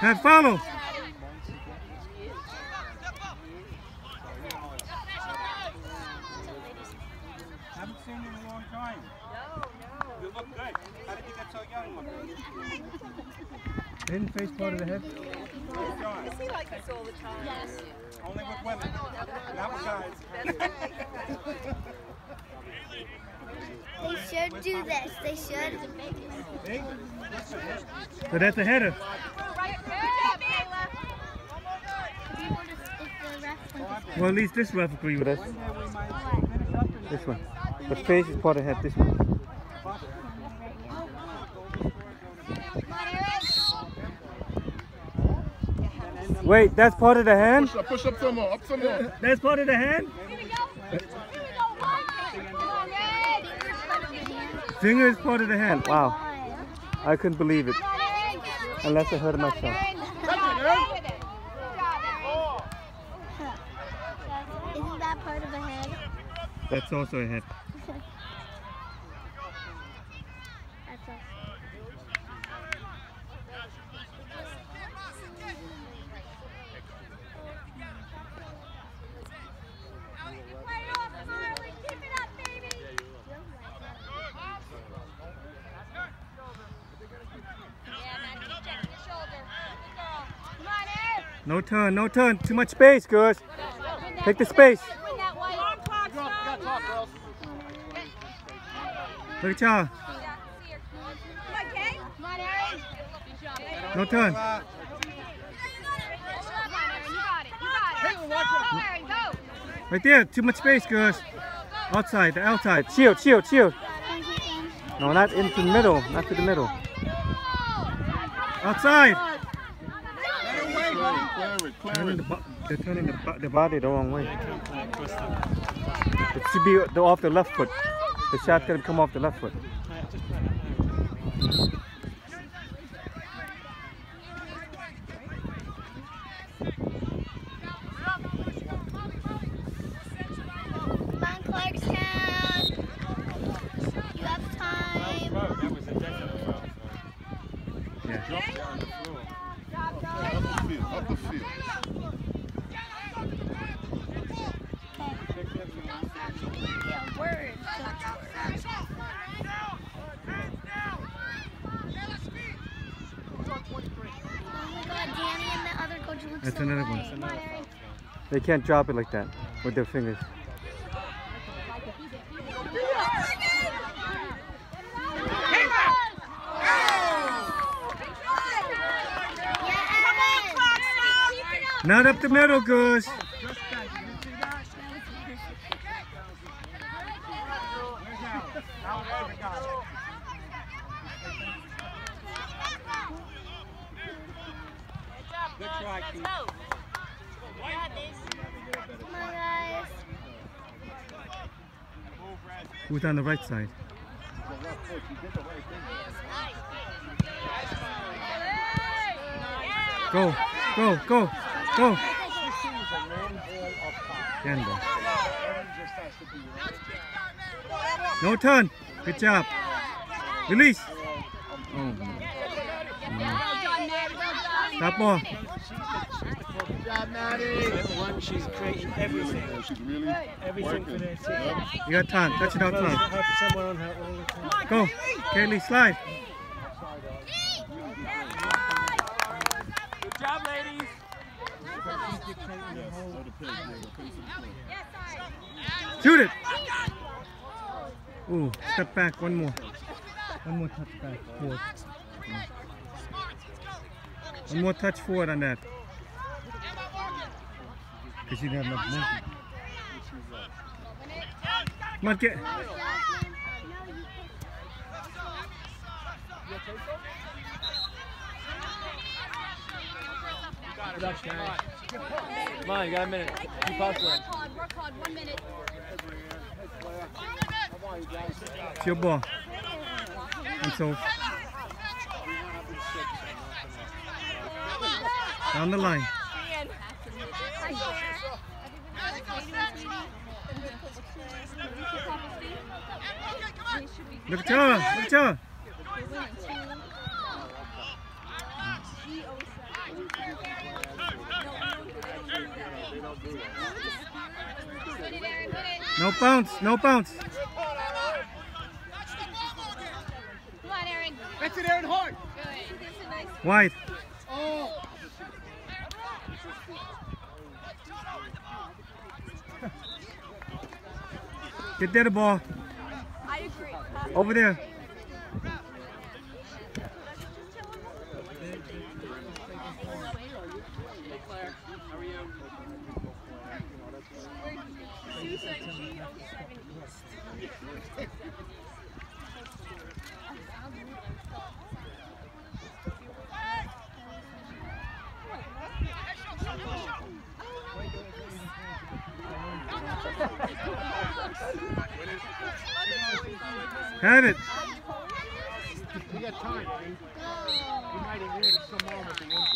Head follow. Haven't seen you in a long time. No. You look good. How did you get so young? Hidden face part of the head. Does he like us all the time? Yes. Only with women. Not with guys. They should do this. They should. So that's a header. Well, at least this ref agree with us. This one. The face is part of the head. This one. Wait, that's part of the hand? Push up some more, up some more. That's part of the hand? Finger is part of the hand. Wow. I couldn't believe it. Unless I heard it myself. Isn't that part of the head? That's also a head. That's also. No turn, no turn. Too much space, girls. Take the space. Look at y'all. No turn. Right there. Too much space, girls. Outside, the outside. Shield, shield, shield. No, not into the middle. Not to the middle. Outside. They're turning the body the wrong way. It should be off the left foot. The shot's gonna come off the left foot. Come on, Clarkstown. You have time. That was a definite foul. Yeah. Up the field. Yeah, word. Oh my God, Danny and the other coach look That's so another nice. one. They can't drop it like that with their fingers. Not up the middle, girls. Good try, Keith. Come on, guys. Who's on the right side? Go, go, go, go. Handball. No turn. Good job. Release. Oh, no. Stop ball. Good job, Maddie. She's creating everything. She's really Everything for their team. You got time. Touch it outside. Have someone on her all the time. Go. Kaylee, slide. Good job, ladies. Shoot it. Ooh, step back. One more. One more touch back. Forward. One more touch forward on that. Because you didn't have enough movement. Come on, get. Come on, you got a minute. Keep hustling. Work hard, 1 minute. It's your ball. And so, down the line. Look at her. Look at her. No bounce, no bounce. Come on, Aaron. That's it, Aaron Hart. Good. Wide. Oh. Get there the ball. I agree. Over there. Have it. We got time. We might have needed some more with the